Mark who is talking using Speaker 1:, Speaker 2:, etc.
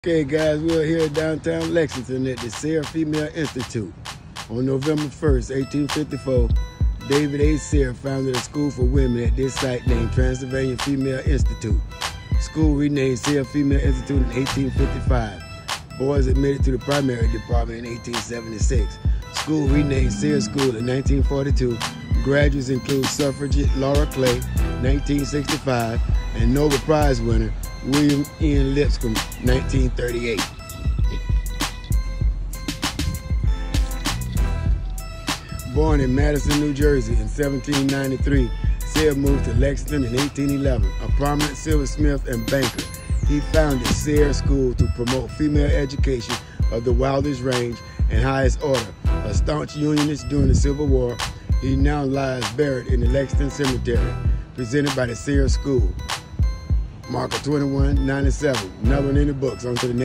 Speaker 1: Okay guys, we're here at downtown Lexington at the Sayre Female Institute. On November 1st, 1854, David A. Sayre founded a school for women at this site named Transylvania Female Institute. School renamed Sayre Female Institute in 1855. Boys admitted to the primary department in 1876. School renamed Sayre School in 1942. Graduates include suffragette Laura Clay, 1965, and Nobel Prize winner William Ian Lipscomb, 1938. Born in Madison, New Jersey in 1793, Sayre moved to Lexington in 1811. A prominent silversmith and banker, he founded Sayre School to promote female education of the wildest range and highest order. A staunch Unionist during the Civil War, he now lies buried in the Lexington Cemetery, presented by the Sayre School. Marker 2197, another one in the books. On to the next.